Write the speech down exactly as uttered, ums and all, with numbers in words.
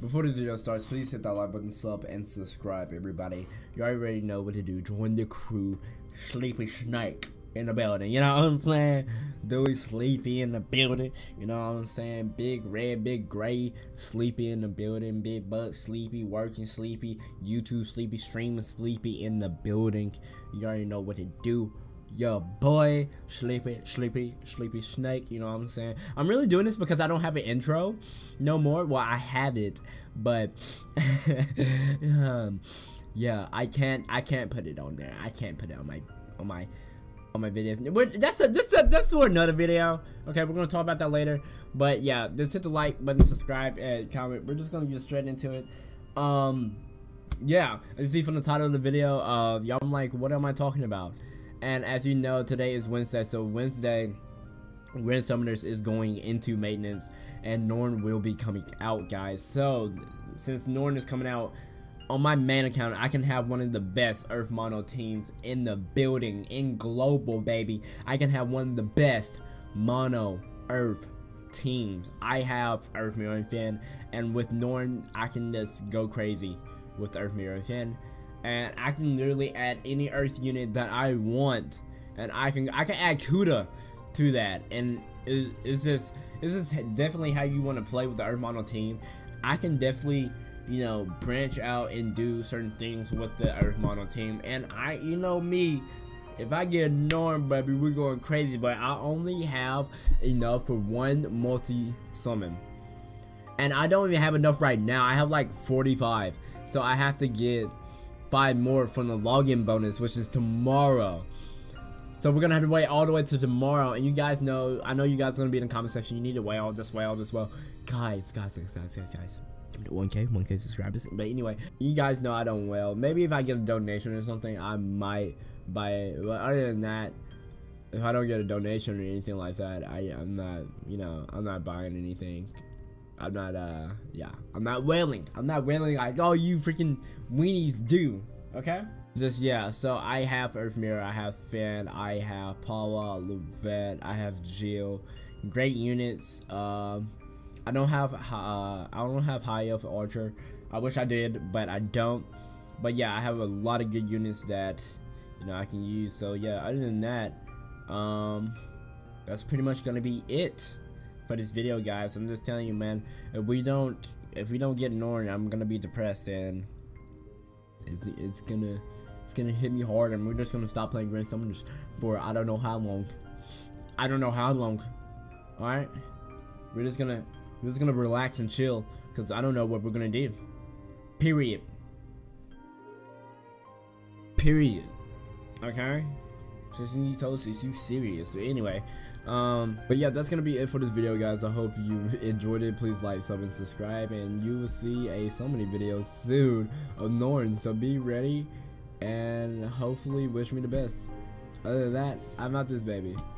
before this video starts, please hit that like button, sub, and subscribe, everybody. You already know what to do. Join the crew. Sleepy Snake in the building, you know what I'm saying? Dewey Sleepy in the building, you know what I'm saying? Big Red, Big Gray, Sleepy in the building. Big Buck Sleepy, working Sleepy, YouTube Sleepy, streaming Sleepy in the building. You already know what to do. Your boy Sleepy, Sleepy, Sleepy Snake, you know what I'm saying? I'm really doing this because I don't have an intro no more. Well, I have it, but um, yeah, I can't, I can't put it on there. I can't put it on my, on my. on my videos. But that's a, that's a, that's for another video. Okay, we're gonna talk about that later. But yeah, just hit the like button, subscribe, and comment. We're just gonna get straight into it. Um, yeah, as you see from the title of the video, uh, y'all, I'm like, what am I talking about? And as you know, today is Wednesday, so Wednesday, Wind Summoners is going into maintenance, and Norn will be coming out, guys. So since Norn is coming out, on my main account, I can have one of the best Earth Mono teams in the building, in global, baby. I can have one of the best Mono Earth teams. I have Earth Mirror Fin, and with Norn, I can just go crazy with Earth Mirror Fin, and I can literally add any Earth unit that I want, and I can I can add Kuda to that. And is is this is this definitely how you want to play with the Earth Mono team? I can definitely, you know, branch out and do certain things with the Earth Mono team. And I, you know me, if I get Norn, baby, we're going crazy. But I only have enough for one multi-summon, and I don't even have enough right now. I have like forty-five, so I have to get five more from the login bonus, which is tomorrow. So we're gonna have to wait all the way to tomorrow. And you guys know, I know you guys are gonna be in the comment section, you need to wait all this way, all this way. Guys, guys, guys, guys, guys, guys. one K, one K subscribers. But anyway, you guys know I don't well. Maybe if I get a donation or something, I might buy it. But other than that, if I don't get a donation or anything like that, I I'm not, you know, I'm not buying anything. I'm not uh yeah, I'm not wailing. I'm not wailing like, oh, you freaking weenies do. Okay? Just yeah, so I have Earth Mirror, I have Finn, I have Paula, Luvette, I have Jill. Great units. Um I don't have uh, I don't have high elf archer. I wish I did, but I don't. But yeah, I have a lot of good units that, you know, I can use. So yeah, other than that, um, that's pretty much gonna be it for this video, guys. I'm just telling you, man. If we don't, if we don't get Norn, I'm gonna be depressed, and it's it's gonna it's gonna hit me hard, and we're just gonna stop playing Grand Summoners for I don't know how long. I don't know how long. All right, we're just gonna. We're just gonna relax and chill, because I don't know what we're gonna do. Period. Period. Okay? Just need to it's too serious. So anyway, um, but yeah, that's gonna be it for this video, guys. I hope you enjoyed it. Please like, sub, and subscribe, and you will see a so many videos soon of Norn. So be ready, and hopefully wish me the best. Other than that, I'm out this baby.